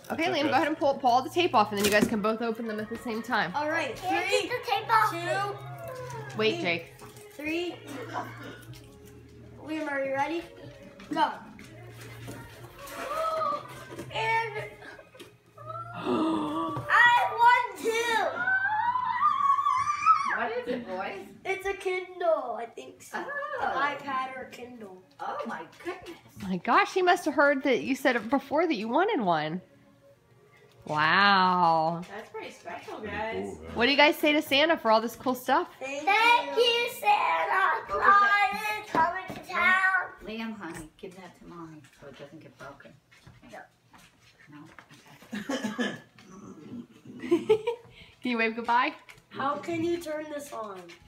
Okay, Liam, go ahead and pull all the tape off, and then you guys can both open them at the same time. All right. Can't 3, get the tape off. 2, Wait, Jake. 3. Liam, are you ready? Go. And I won too. What is it, boys? It's a Kindle, I think so. Oh. An iPad or a Kindle. Oh my goodness. My gosh, he must have heard that you said before that you wanted one. Wow. That's pretty special, guys. What do you guys say to Santa for all this cool stuff? Thank you, Santa Claus is coming to town. Liam, honey, give that to mommy so it doesn't get broken. No. No? Okay. Can you wave goodbye? How can you turn this on?